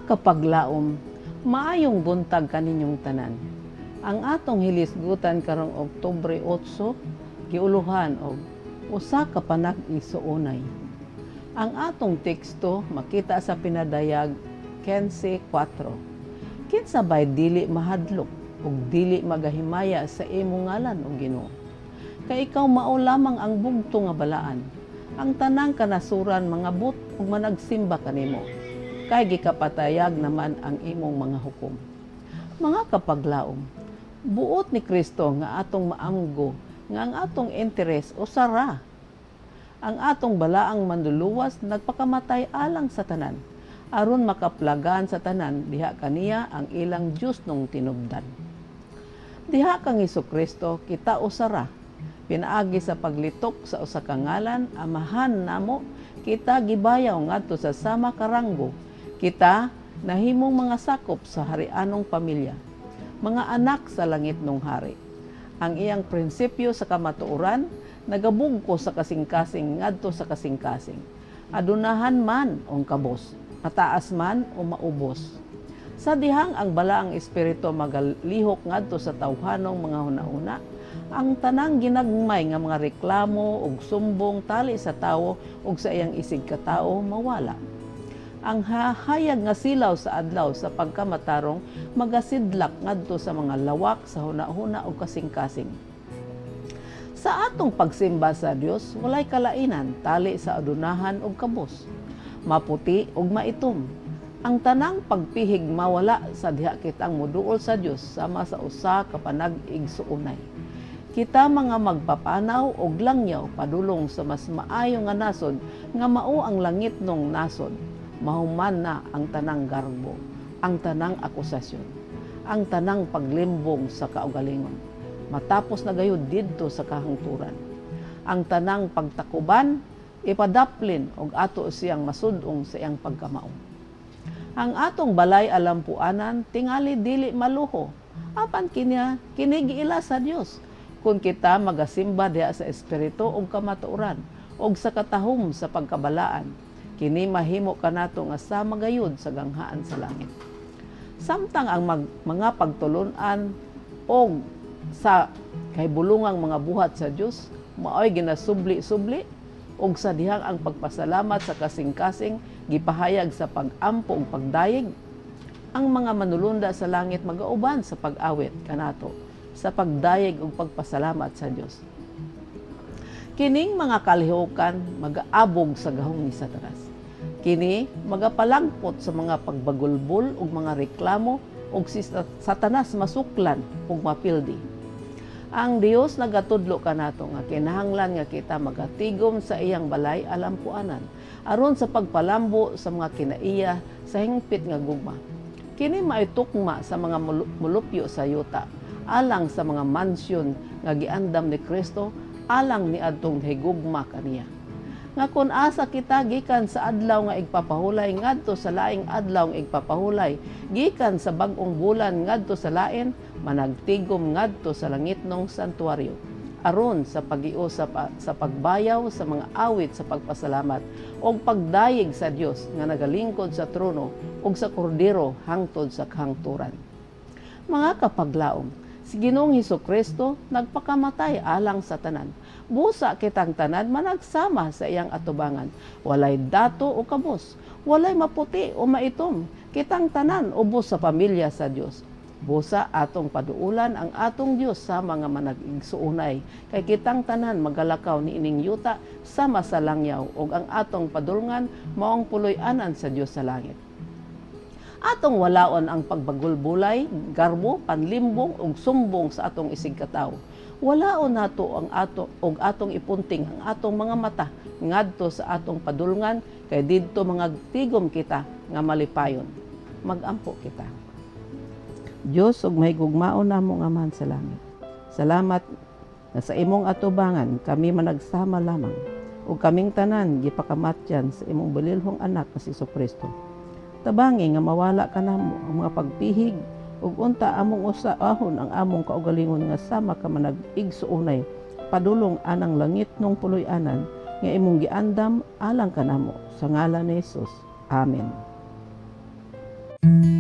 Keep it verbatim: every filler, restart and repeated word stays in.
Mga kapaglaom, maayong buntag kaninyong tanan. Ang atong hilisgutan karong Oktubre otso, giuluhan og usa ka panag-isuunay. Ang atong teksto makita sa pinadayag fifteen four. Kinsa bay dili mahadlok ug dili magahimaya sa imong ngalan o Ginoo. Kay ikaw mao lamang ang bugto nga balaan. Ang tanang kanasuran mga but ug managsimba kanimo. Kay gikapatayag naman ang imong mga hukom. Mga kapaglaom, buot ni Kristo nga atong maamgo nga ang atong interes usara. Ang atong balaang manluluwas nagpakamatay alang sa tanan, aron makaplagan sa tanan diha kaniya ang ilang Dios nung tinubdan. Diha kang Hesukristo kita usara, pinaagi sa paglitok sa usa ka ngalan, amahan namo, kita gibayaw ngadto sa sama karanggo. Kita nahimong mga sakop sa harianong pamilya, mga anak sa langit nung hari. Ang iyang prinsipyo sa kamatuoran nagabugko sa kasing-kasing ngadto sa kasing-kasing. Adunahan man o kabos, mataas man o maubos. Sa dihang ang balaang espiritu magalihok ngadto sa tawhanong mga hunahuna, ang tanang ginagmay nga mga reklamo ug sumbong tali sa tawo ug sa iyang isig ka tawo mawala. Ang hahayag nga silaw sa adlaw sa pagkamatarong magasidlak ngadto sa mga lawak sa hunahuna ug kasing-kasing. Sa atong pagsimba sa Dios, walay kalainan tali sa adunahan ug kabos, maputi ug maitom. Ang tanang pagpihig mawala sa diha kitang moduol sa Dios sama sa usa ka panag-igsuunay. Kita mga magpapanaw og langyaw padulong sa mas maayo nga nasod nga mao ang langit nung nasod. Mahuman na ang tanang garbo, ang tanang akusasyon, ang tanang paglimbong sa kaugalingon. Matapos na gayud didto sa kahangturan. Ang tanang pagtakuban, ipadaplin og ato siyang masudong sa iyang pagkamao. Ang atong balay alampuanan tingali dili maluho. Apan kinya kinigi ila sa Dios. Kung kita magasimba diha sa espiritu ug kamatuoran ug sa katahom sa pagkabalaan, kini mahimo kanato nga sama gayud sa ganghaan sa langit. Samtang ang mag, mga pagtulunan o sa kahibulungang mga buhat sa Dios maoy ginasubli-subli og sa dihang ang pagpasalamat sa kasing-kasing gipahayag sa pag-ampo ug pagdayeg, ang mga manulunda sa langit magauban sa pag-awit kanato sa pagdayeg ug pagpasalamat sa Dios. Kining mga kalihukan mag-aabog sa gahong ni Satanas. Kini magapalangpot sa mga pagbagulbol ug mga reklamo ug si Satanas masuklan ug mapildi. Ang Dios nagatudlo kanato nga kinahanglan nga kita magatigom sa iyang balay alampuanan aron sa pagpalambo sa mga kinaiya sa hingpit nga gugma. Kini maitukma sa mga mulupyo sa yuta alang sa mga mansyon nga giandam ni Kristo alang ni adtong higugma kaniya. Nga kun asa kita gikan sa adlaw nga igpapahulay ngadto sa laing adlaw nga igpapahulay, gikan sa bag-ong bulan ngadto sa lain, managtigom ngadto sa langitnong santuaryo aron sa pag-ios sa, sa pagbayaw sa mga awit sa pagpasalamat o pagdayeg sa Dios nga nagalingkod sa trono ug sa kordero hangtod sa kahangturan. Mga kapaglaom, si Ginoong Hesukristo nagpakamatay alang sa tanan. Busa kitang tanan managsama sa iyang atubangan. Walay dato o kabos, walay maputi o maitom. Kitang tanan ubos sa pamilya sa Dios. Busa atong paduulan ang atong Dios sa mga manag-igsuunay. Kay kitang tanan magalakaw ni ining yuta sama sa langyaw ug ang atong padulngan maong puloy-anan sa Dios sa langit. Atong walaon ang pagbagulbulay, garbo, panlimbong ug sumbong sa atong isig katawo. Walaon nato ang ato og atong ipunting ang atong mga mata ngadto sa atong padulngan kay didto mga tigom kita nga malipayon. Magampo kita. Dios ug mahigugmaon namo nga man sa langit. Salamat na sa imong atubangan kami managsama lamang ug kaming tanan gipakamatyan sa imong balilhong anak nga si Hesukristo. Tabangi nga mawala ka namo ang mga pagpihig ug unta among usahon ang among kaugalingon nga sama ka manag-igsuunay padulong anang langit nung puloy-anan nga imong giandam alang kanamo sa ngalan ni Jesus. Amen. Thank